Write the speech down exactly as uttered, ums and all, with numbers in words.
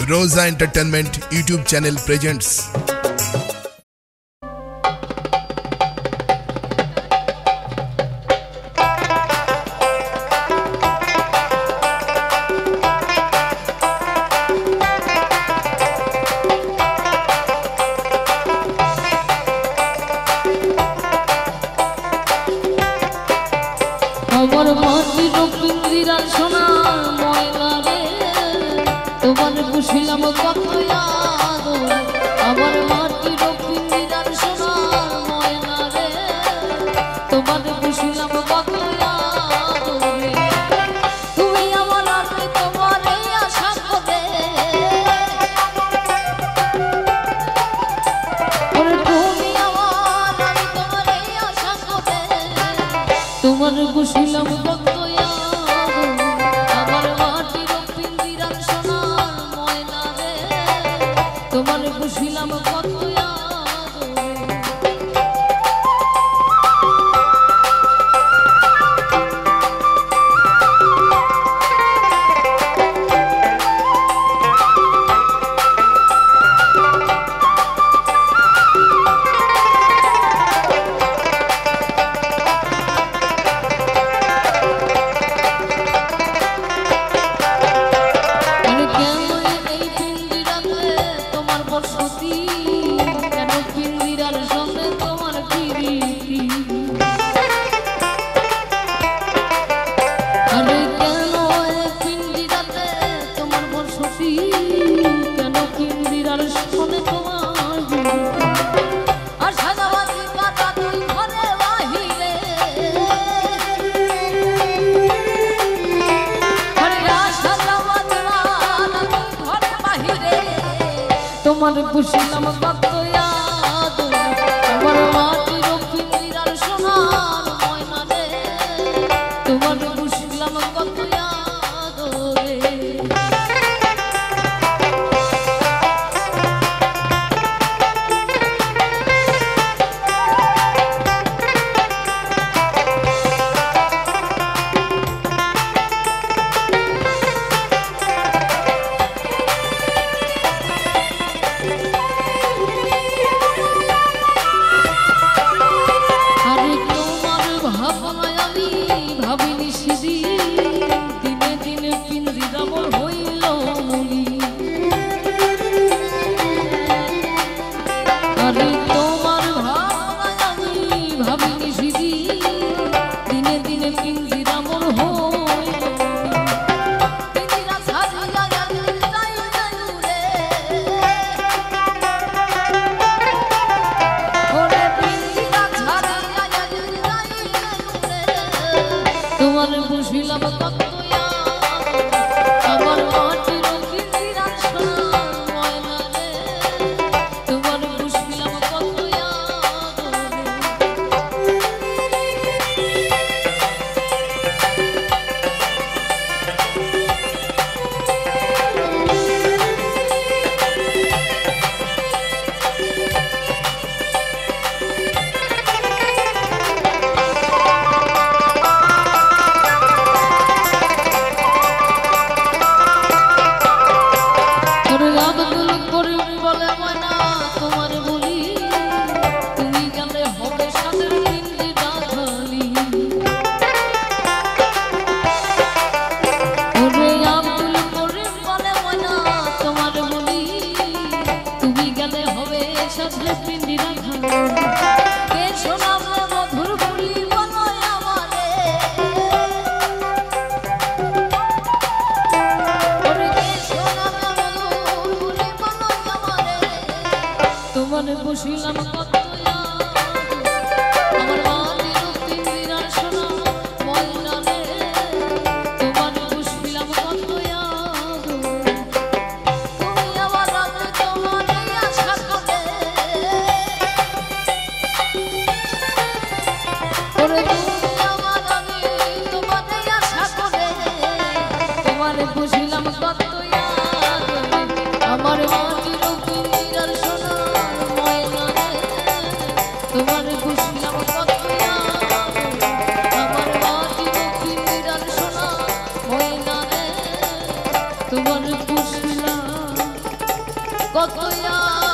Rosa Entertainment YouTube channel presents আমার মাটির পিঞ্জিরার সোনা ময়না রে তোমার বুঝিলাম কত আদর আমার মাটির পিঞ্জিরার সোনা ময়না রে তোমার বুঝিলাম কত আদর তুমি আমার আমি তোমার এই আশা করে তুমি আমার আমি তোমার এই আশা করে তোমার বুঝিলাম কত আমার মাটির পিঞ্জিরার সোনা ময়না রে তোমার বুঝিলাম কত তোমার বুঝিলাম কত আদর আমার মাটির পিঞ্জিরার সোনার ময়না রে তোমার বুঝিলাম কত আদর তোমার বুঝিলাম কত আমার মাটির পিঞ্জিরার সোনা ময়না রে তোমার বুঝিলাম কত বুঝিলাম কত আমার মাটির পিঞ্জিরার সোনা ময়না রে তোমার বুঝিলাম কত তুমি আমার আমি তোমার এই আশা করে তুমি আমার আমি তোমার এই আশা করে তোমার বুঝিলাম কত আমার মাটির পিঞ্জিরার সোনা তোমার বুঝিলাম কত আমার মাটির পিঞ্জিরার সোনা ময়না রে তোমার বুঝিলাম কত